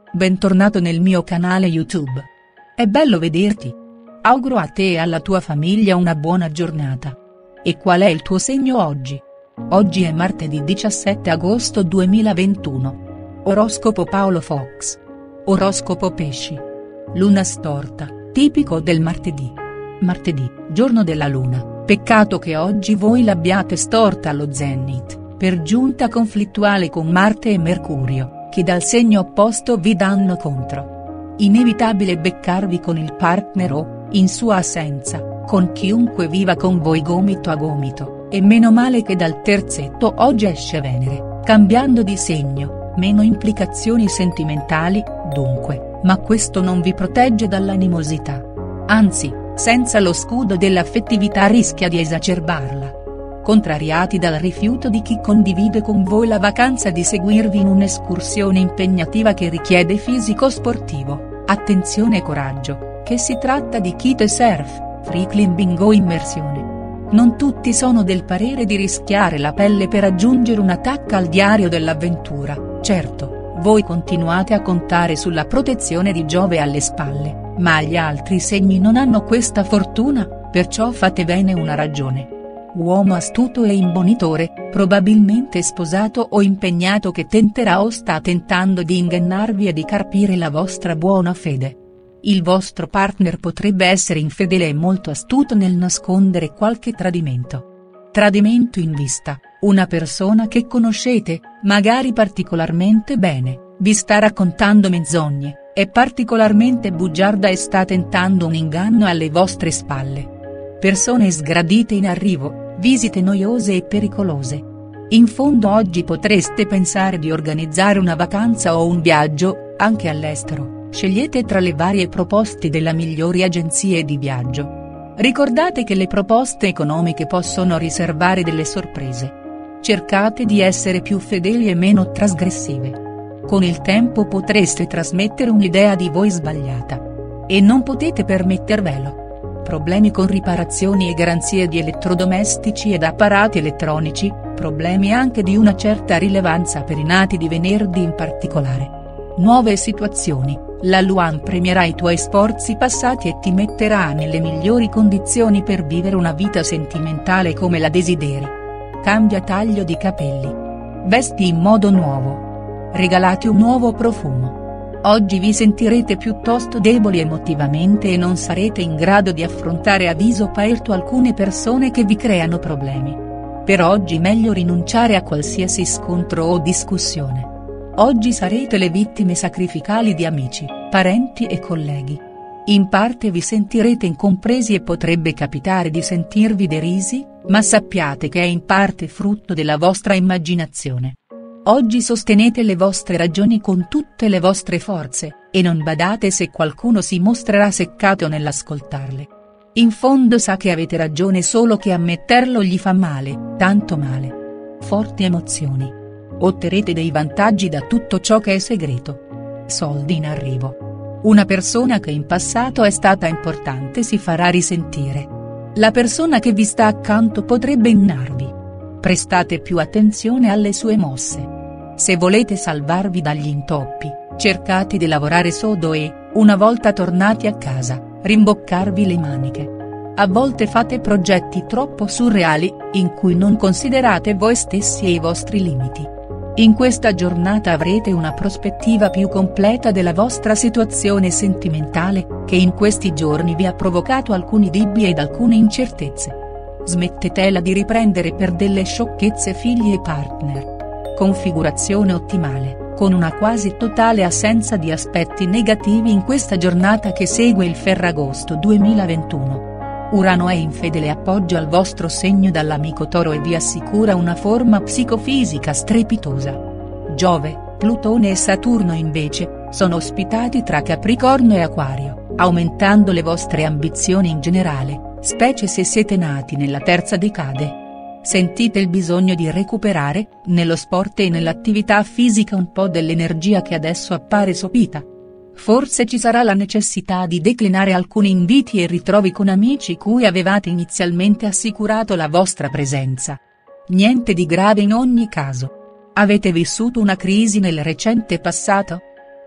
bentornato nel mio canale YouTube. È bello vederti. Auguro a te e alla tua famiglia una buona giornata. E qual è il tuo segno oggi? Oggi è martedì 17 agosto 2021. Oroscopo Paolo Fox. Oroscopo Pesci. Luna storta, tipico del martedì. Martedì, giorno della luna, peccato che oggi voi l'abbiate storta allo zenit, per giunta conflittuale con Marte e Mercurio, che dal segno opposto vi danno contro. Inevitabile beccarvi con il partner o, in sua assenza, con chiunque viva con voi gomito a gomito, e meno male che dal terzetto oggi esce Venere, cambiando di segno, meno implicazioni sentimentali, dunque, ma questo non vi protegge dall'animosità. Anzi, senza lo scudo dell'affettività rischia di esacerbarla. Contrariati dal rifiuto di chi condivide con voi la vacanza di seguirvi in un'escursione impegnativa che richiede fisico sportivo, attenzione e coraggio, che si tratta di kite surf, free climbing o immersione. Non tutti sono del parere di rischiare la pelle per aggiungere una tacca al diario dell'avventura, certo, voi continuate a contare sulla protezione di Giove alle spalle, ma gli altri segni non hanno questa fortuna, perciò fatevene una ragione. Uomo astuto e imbonitore, probabilmente sposato o impegnato che tenterà o sta tentando di ingannarvi e di carpire la vostra buona fede. Il vostro partner potrebbe essere infedele e molto astuto nel nascondere qualche tradimento. Tradimento in vista, una persona che conoscete, magari particolarmente bene, vi sta raccontando menzogne, è particolarmente bugiarda e sta tentando un inganno alle vostre spalle. Persone sgradite in arrivo, visite noiose e pericolose. In fondo oggi potreste pensare di organizzare una vacanza o un viaggio, anche all'estero, scegliete tra le varie proposte delle migliori agenzie di viaggio. Ricordate che le proposte economiche possono riservare delle sorprese. Cercate di essere più fedeli e meno trasgressive. Con il tempo potreste trasmettere un'idea di voi sbagliata. E non potete permettervelo. Problemi con riparazioni e garanzie di elettrodomestici ed apparati elettronici, problemi anche di una certa rilevanza per i nati di venerdì in particolare. Nuove situazioni, la Luan premierà i tuoi sforzi passati e ti metterà nelle migliori condizioni per vivere una vita sentimentale come la desideri. Cambia taglio di capelli. Vesti in modo nuovo. Regalati un nuovo profumo. Oggi vi sentirete piuttosto deboli emotivamente e non sarete in grado di affrontare a viso aperto alcune persone che vi creano problemi. Per oggi meglio rinunciare a qualsiasi scontro o discussione. Oggi sarete le vittime sacrificali di amici, parenti e colleghi. In parte vi sentirete incompresi e potrebbe capitare di sentirvi derisi, ma sappiate che è in parte frutto della vostra immaginazione. Oggi sostenete le vostre ragioni con tutte le vostre forze, e non badate se qualcuno si mostrerà seccato nell'ascoltarle. In fondo sa che avete ragione solo che ammetterlo gli fa male, tanto male. Forti emozioni. Otterrete dei vantaggi da tutto ciò che è segreto. Soldi in arrivo. Una persona che in passato è stata importante si farà risentire. La persona che vi sta accanto potrebbe innarvi. Prestate più attenzione alle sue mosse. Se volete salvarvi dagli intoppi, cercate di lavorare sodo e, una volta tornati a casa, rimboccarvi le maniche. A volte fate progetti troppo surreali, in cui non considerate voi stessi e i vostri limiti. In questa giornata avrete una prospettiva più completa della vostra situazione sentimentale, che in questi giorni vi ha provocato alcuni dubbi ed alcune incertezze. Smettetela di riprendere per delle sciocchezze figli e partner. Configurazione ottimale, con una quasi totale assenza di aspetti negativi in questa giornata che segue il Ferragosto 2021. Urano è in fedele appoggio al vostro segno dall'amico Toro e vi assicura una forma psicofisica strepitosa. Giove, Plutone e Saturno invece, sono ospitati tra Capricorno e Acquario, aumentando le vostre ambizioni in generale, specie se siete nati nella terza decade. Sentite il bisogno di recuperare, nello sport e nell'attività fisica un po' dell'energia che adesso appare sopita. Forse ci sarà la necessità di declinare alcuni inviti e ritrovi con amici cui avevate inizialmente assicurato la vostra presenza. Niente di grave in ogni caso. Avete vissuto una crisi nel recente passato?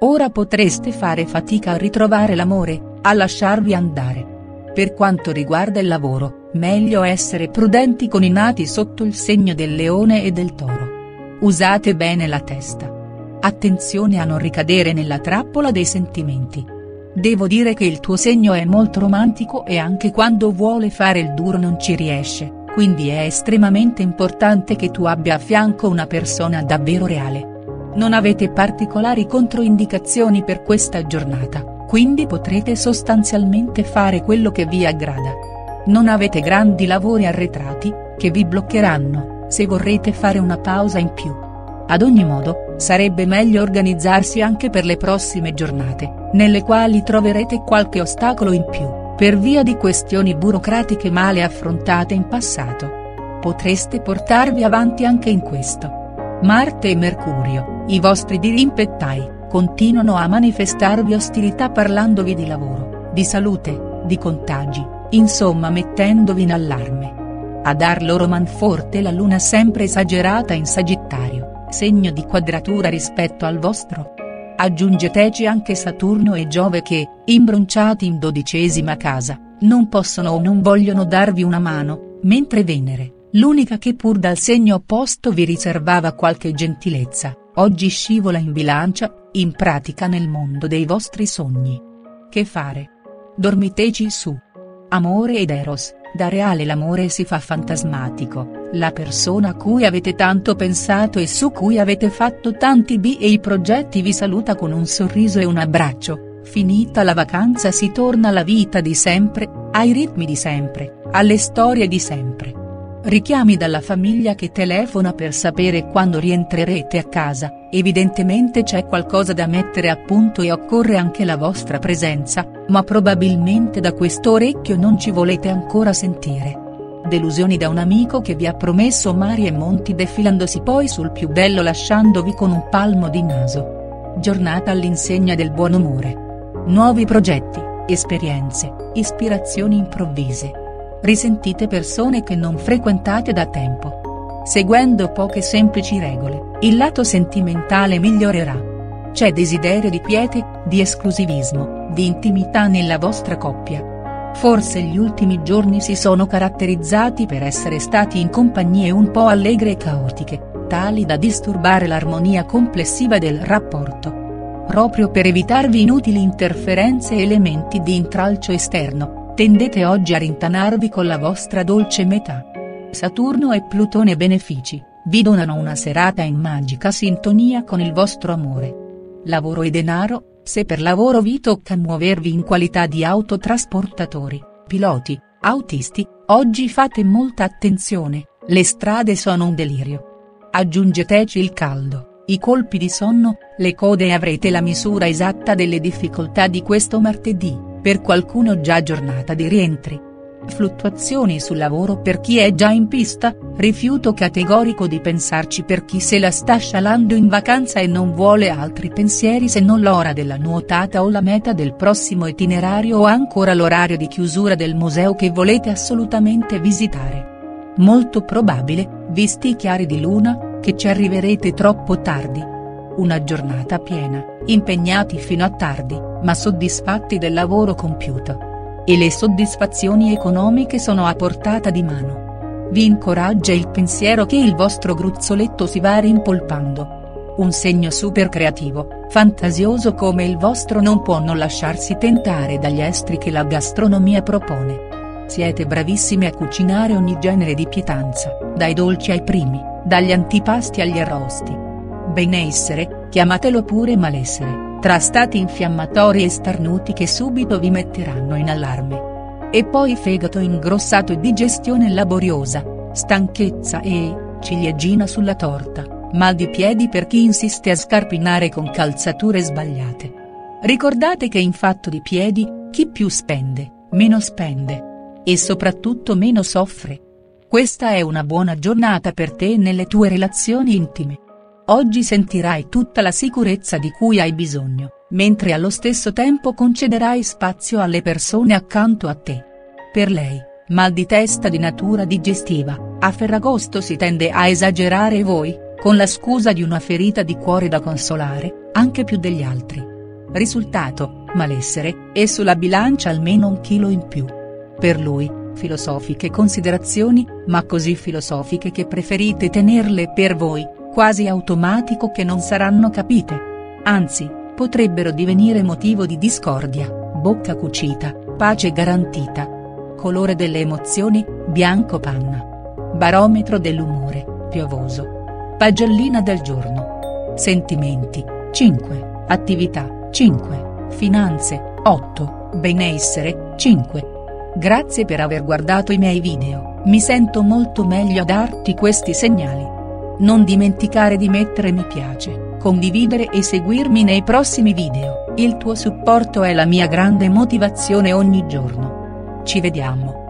Ora potreste fare fatica a ritrovare l'amore, a lasciarvi andare. Per quanto riguarda il lavoro, meglio essere prudenti con i nati sotto il segno del Leone e del Toro. Usate bene la testa. Attenzione a non ricadere nella trappola dei sentimenti. Devo dire che il tuo segno è molto romantico e anche quando vuole fare il duro non ci riesce, quindi è estremamente importante che tu abbia a fianco una persona davvero reale. Non avete particolari controindicazioni per questa giornata, quindi potrete sostanzialmente fare quello che vi aggrada. Non avete grandi lavori arretrati, che vi bloccheranno, se vorrete fare una pausa in più. Ad ogni modo, sarebbe meglio organizzarsi anche per le prossime giornate, nelle quali troverete qualche ostacolo in più, per via di questioni burocratiche male affrontate in passato. Potreste portarvi avanti anche in questo. Marte e Mercurio, i vostri dirimpettai, continuano a manifestarvi ostilità parlandovi di lavoro, di salute, di contagi, insomma mettendovi in allarme. A dar loro manforte la luna sempre esagerata in Sagittario, segno di quadratura rispetto al vostro. Aggiungeteci anche Saturno e Giove che, imbronciati in 12ª casa, non possono o non vogliono darvi una mano, mentre Venere, l'unica che pur dal segno opposto vi riservava qualche gentilezza, oggi scivola in Bilancia, in pratica nel mondo dei vostri sogni. Che fare? Dormiteci su. Amore ed Eros, da reale l'amore si fa fantasmatico, la persona a cui avete tanto pensato e su cui avete fatto tanti bei progetti vi saluta con un sorriso e un abbraccio, finita la vacanza si torna alla vita di sempre, ai ritmi di sempre, alle storie di sempre. Richiami dalla famiglia che telefona per sapere quando rientrerete a casa, evidentemente c'è qualcosa da mettere a punto e occorre anche la vostra presenza, ma probabilmente da questo orecchio non ci volete ancora sentire. Delusioni da un amico che vi ha promesso mari e monti defilandosi poi sul più bello lasciandovi con un palmo di naso. Giornata all'insegna del buon umore. Nuovi progetti, esperienze, ispirazioni improvvise. Risentite persone che non frequentate da tempo. Seguendo poche semplici regole, il lato sentimentale migliorerà. C'è desiderio di quiete, di esclusivismo, di intimità nella vostra coppia. Forse gli ultimi giorni si sono caratterizzati per essere stati in compagnie un po' allegre e caotiche, tali da disturbare l'armonia complessiva del rapporto. Proprio per evitarvi inutili interferenze e elementi di intralcio esterno, tendete oggi a rintanarvi con la vostra dolce metà. Saturno e Plutone benefici, vi donano una serata in magica sintonia con il vostro amore. Lavoro e denaro, se per lavoro vi tocca muovervi in qualità di autotrasportatori, piloti, autisti, oggi fate molta attenzione, le strade sono un delirio. Aggiungeteci il caldo, i colpi di sonno, le code e avrete la misura esatta delle difficoltà di questo martedì. Per qualcuno già giornata di rientri. Fluttuazioni sul lavoro per chi è già in pista, rifiuto categorico di pensarci per chi se la sta scialando in vacanza e non vuole altri pensieri se non l'ora della nuotata o la meta del prossimo itinerario o ancora l'orario di chiusura del museo che volete assolutamente visitare. Molto probabile, visti i chiari di luna, che ci arriverete troppo tardi. Una giornata piena, impegnati fino a tardi, ma soddisfatti del lavoro compiuto. E le soddisfazioni economiche sono a portata di mano. Vi incoraggia il pensiero che il vostro gruzzoletto si va rimpolpando. Un segno super creativo, fantasioso come il vostro non può non lasciarsi tentare dagli estri che la gastronomia propone. Siete bravissimi a cucinare ogni genere di pietanza, dai dolci ai primi, dagli antipasti agli arrosti. Benessere, chiamatelo pure malessere, tra stati infiammatori e starnuti che subito vi metteranno in allarme. E poi fegato ingrossato e digestione laboriosa, stanchezza e, ciliegina sulla torta, mal di piedi per chi insiste a scarpinare con calzature sbagliate. Ricordate che in fatto di piedi, chi più spende, meno spende. E soprattutto meno soffre. Questa è una buona giornata per te nelle tue relazioni intime. Oggi sentirai tutta la sicurezza di cui hai bisogno, mentre allo stesso tempo concederai spazio alle persone accanto a te. Per lei, mal di testa di natura digestiva, a Ferragosto si tende a esagerare e voi, con la scusa di una ferita di cuore da consolare, anche più degli altri. Risultato, malessere, e sulla bilancia almeno 1 chilo in più. Per lui, filosofiche considerazioni, ma così filosofiche che preferite tenerle per voi, quasi automatico che non saranno capite. Anzi, potrebbero divenire motivo di discordia, bocca cucita, pace garantita. Colore delle emozioni, bianco panna. Barometro dell'umore, piovoso. Pagellina del giorno. Sentimenti, 5, attività, 5, finanze, 8, benessere, 5. Grazie per aver guardato i miei video, mi sento molto meglio a darti questi segnali. Non dimenticare di mettere mi piace, condividere e seguirmi nei prossimi video, il tuo supporto è la mia grande motivazione ogni giorno. Ci vediamo.